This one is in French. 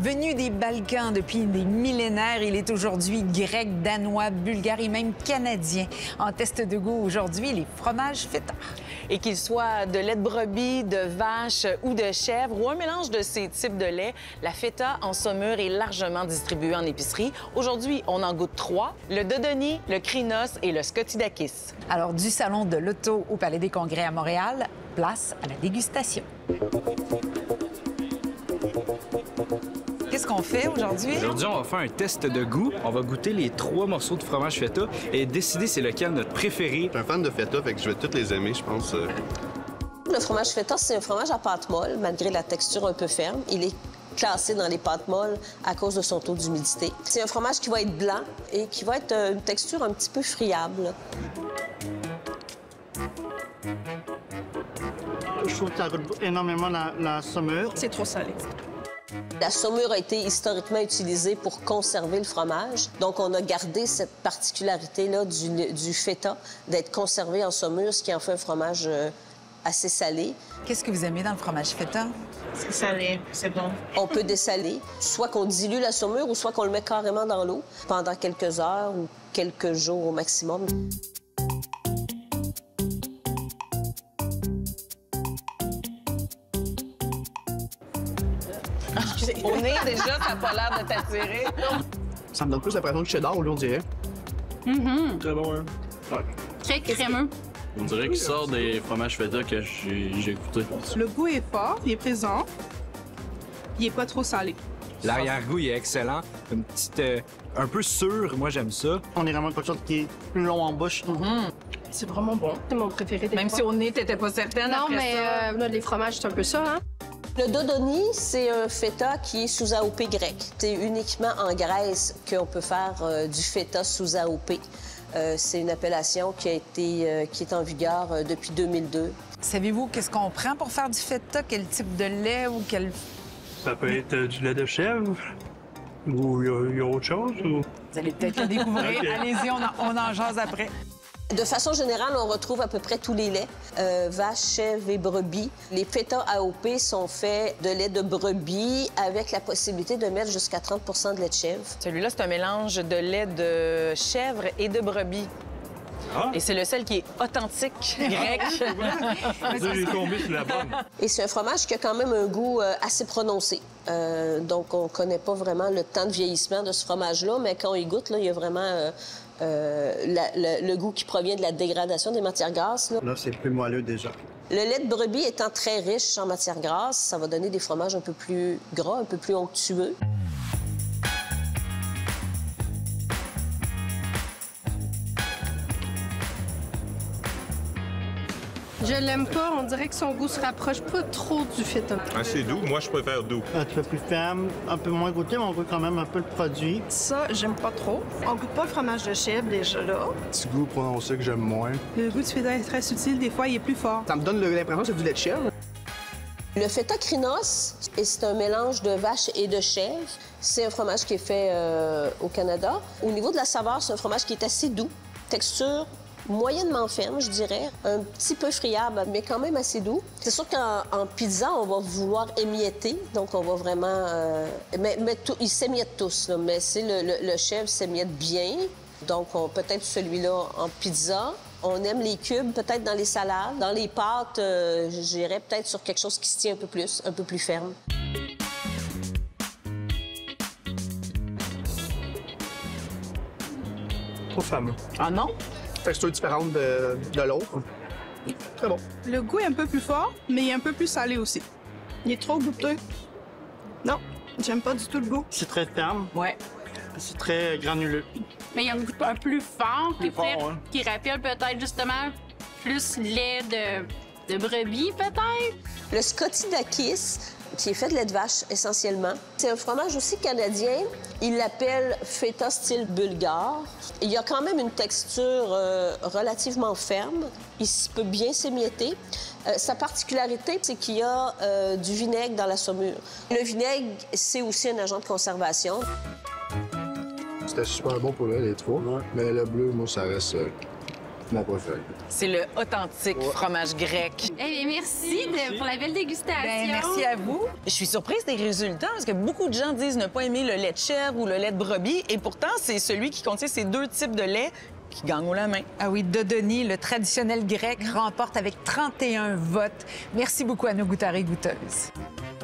Venu des Balkans depuis des millénaires, il est aujourd'hui grec, danois, bulgare et même canadien. En test de goût aujourd'hui, les fromages feta. Et qu'il soit de lait de brebis, de vache ou de chèvre ou un mélange de ces types de lait, la feta en saumure est largement distribuée en épicerie. Aujourd'hui, on en goûte 3, le Dodoni, le Krinos et le Skotidakis. Alors, du Salon de l'Auto au Palais des Congrès à Montréal, place à la dégustation. Qu'est-ce qu'on fait aujourd'hui? Aujourd'hui, on va faire un test de goût. On va goûter les 3 morceaux de fromage feta et décider c'est lequel notre préféré. Je suis un fan de feta, fait que je vais toutes les aimer, je pense. Le fromage feta, c'est un fromage à pâte molle, malgré la texture un peu ferme. Il est classé dans les pâtes molles à cause de son taux d'humidité. C'est un fromage qui va être blanc et qui va être une texture un petit peu friable. Je trouve que ça goûte énormément la saumure. C'est trop salé. La saumure a été historiquement utilisée pour conserver le fromage. Donc, on a gardé cette particularité-là du feta, d'être conservé en saumure, ce qui en fait un fromage assez salé. Qu'est-ce que vous aimez dans le fromage feta? C'est salé, c'est bon. On peut dessaler, soit qu'on dilue la saumure ou soit qu'on le met carrément dans l'eau pendant quelques heures ou quelques jours au maximum. Au nez, déjà, ça n'a pas l'air de t'attirer. Ça me donne plus l'impression de cheddar, on dirait. Très bon, hein? Ouais. Très crémeux. On dirait qu'il sort des fromages feta que j'ai goûté. Le goût est fort, il est présent. Il est pas trop salé. L'arrière-goût, il est excellent. Une petite... un peu sûr, moi j'aime ça. On est vraiment quelque chose qui est plus long en bouche. C'est vraiment bon. C'est mon préféré. Même si au nez, t'étais pas certaine Non, après mais ça. les fromages, c'est un peu ça, hein? Le Dodoni, c'est un feta qui est sous AOP grec. C'est uniquement en Grèce qu'on peut faire du feta sous AOP. C'est une appellation qui est en vigueur depuis 2002. Savez-vous qu'est-ce qu'on prend pour faire du feta? Quel type de lait ou quel... Ça peut être du lait de chèvre ou il y a autre chose? Ou... Vous allez peut-être le découvrir. OK. Allez-y, on en jase après. De façon générale, on retrouve à peu près tous les laits, vache, chèvre et brebis. Les feta AOP sont faits de lait de brebis avec la possibilité de mettre jusqu'à 30 de lait de chèvre. Celui-là, c'est un mélange de lait de chèvre et de brebis. Ah! Et c'est le seul qui est authentique grec. J'ai tombé sur la bonne. Et c'est un fromage qui a quand même un goût assez prononcé. Donc, on ne connaît pas vraiment le temps de vieillissement de ce fromage-là, mais quand on y goûte, là, il y a vraiment le goût qui provient de la dégradation des matières grasses. Là, Là, c'est plus moelleux déjà. Le lait de brebis étant très riche en matières grasses, ça va donner des fromages un peu plus gras, un peu plus onctueux. Je l'aime pas. On dirait que son goût se rapproche pas trop du feta. Assez doux, moi je préfère doux. Un petit peu plus ferme, un peu moins goûté, mais on goûte quand même un peu le produit. Ça, j'aime pas trop. On goûte pas le fromage de chèvre déjà là. Petit goût prononcé que j'aime moins. Le goût du feta est très subtil, des fois il est plus fort. Ça me donne l'impression que c'est du lait de chèvre. Le feta Krinos, c'est un mélange de vache et de chèvre. C'est un fromage qui est fait au Canada. Au niveau de la saveur, c'est un fromage qui est assez doux. Texture moyennement ferme, je dirais. Un petit peu friable, mais quand même assez doux. C'est sûr qu'en pizza, on va vouloir émietter. Donc, on va vraiment... ils s'émiettent tous, là, mais le chèvre s'émiette bien. Donc, peut-être celui-là en pizza. On aime les cubes, peut-être dans les salades. Dans les pâtes, j'irais peut-être sur quelque chose qui se tient un peu plus ferme. Trop fameux. Ah non? Texture différente de l'autre. Très bon. Le goût est un peu plus fort, mais il est un peu plus salé aussi. Il est trop goûteux. Non, j'aime pas du tout le goût. C'est très ferme, Ouais. c'est très granuleux. Mais il y a un goût un plus fort, Plus fort, hein. qui rappelle peut-être justement plus lait de brebis, peut-être. Le Skotidakis, qui est fait de lait de vache essentiellement, c'est un fromage aussi canadien. Il l'appelle feta style bulgare. Il y a quand même une texture relativement ferme. Il peut bien s'émietter. Sa particularité, c'est qu'il y a du vinaigre dans la saumure. Le vinaigre, c'est aussi un agent de conservation. C'était super bon pour elle, les trois. Mais le bleu, moi, ça reste Mon préféré. C'est le authentique fromage grec. Eh bien, merci pour la belle dégustation. Ben, merci à vous. Je suis surprise des résultats parce que beaucoup de gens disent ne pas aimer le lait de chèvre ou le lait de brebis et pourtant, c'est celui qui contient ces deux types de lait qui gagne haut la main. Ah oui, Dodoni, le traditionnel grec, remporte avec 31 votes. Merci beaucoup à nos goûteurs et goûteuses.